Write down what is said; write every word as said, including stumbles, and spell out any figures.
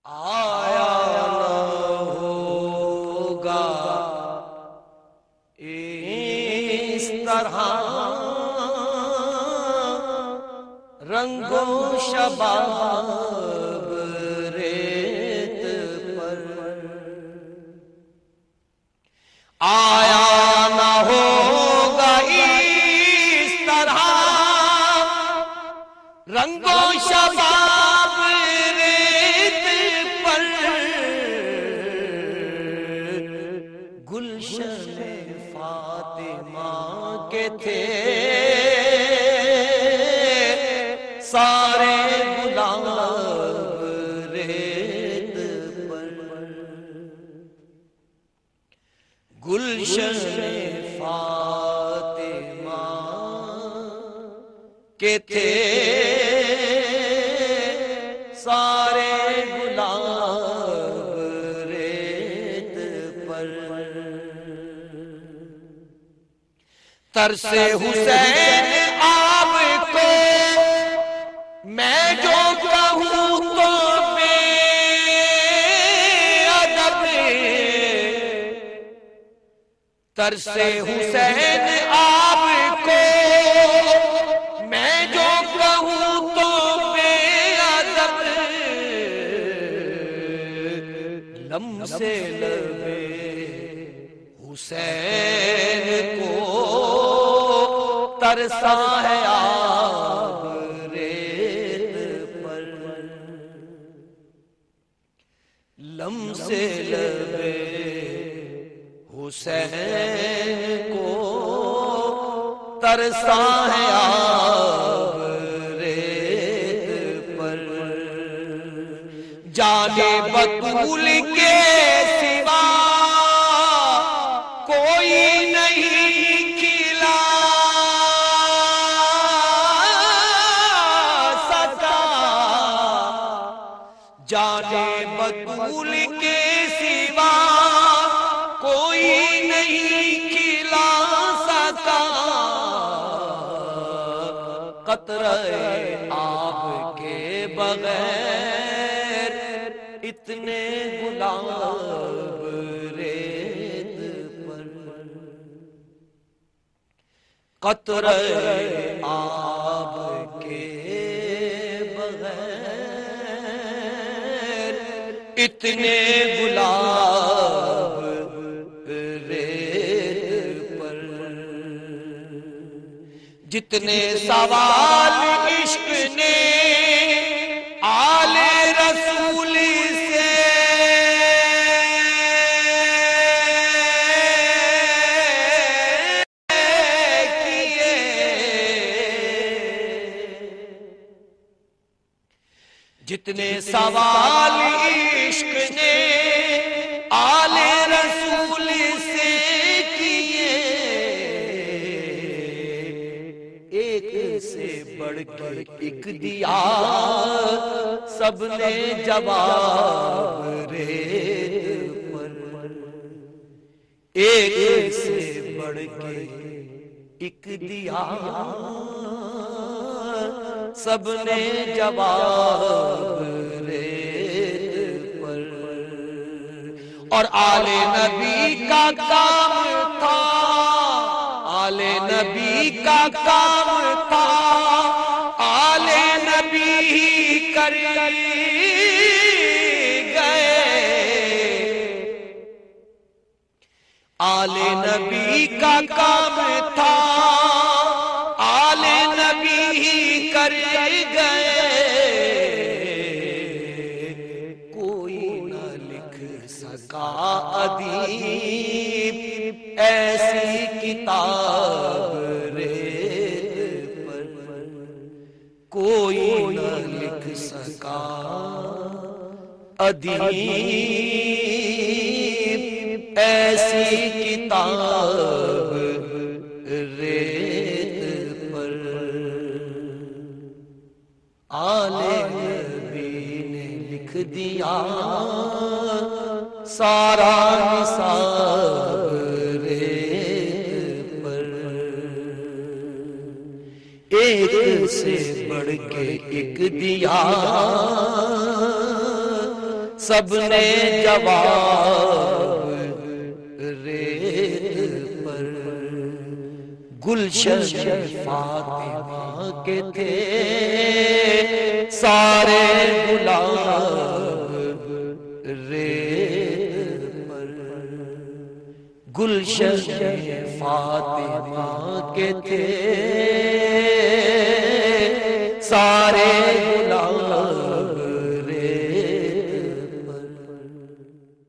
آیا نہ ہوگا اس طرح رنگ و شباب ریت پر، آیا نہ ہوگا اس طرح رنگ و شباب ریت پر، گلشن فاطمہ کے تھے سارے گلاب ریت پر، گلشن فاطمہ کے تھے سارے گلاب ریت پر، ترس حسین آپ کو میں جو کہوں تو بے ادب، ترس حسین آپ کو میں جو کہوں تو بے ادب، لمس لب حسین کو ترسا ہے آب ریت پر، لمس لب حسین کو ترسا ہے آب ریت پر، جان بطول کے سوا کوئی نہیں کھلا سکا، جان بطول کے سوا کوئی نہیں کھلا سکا، قطرہ آب کے بغیر اتنے گلاب ریت پر، قطرہ آب کے بغیر اتنے گلاب ریت پر، جتنے سوال عشق نے آل رسول سے کیے، جتنے سوال عشق نے آل رسول سے کیے، ایک سے بڑھ کے ایک دیا سب نے جواب ریت پر، ایک سے بڑھ کے ایک دیا سب نے جواب ریت پر، اور آل نبی کا کام تھا، آل نبی کا کام تھا، آل نبی کر گئے، آل نبی کا کام تھا، آل نبی کر گئے، کوئی نہ لکھ سکا ادیب ایسی کتاب ریت پر، کوئی نہ لکھ سکا ادیب ایسی کتاب ریت پر، آل نبی نے لکھ دیا سارا نصاب ریت پر، ایک سے بڑھ کے ایک دیا سب نے جواب ریت پر، گلشن فاطمہ کے تھے سارے گلاب ریت پر، گلشن فاطمہ کے تھے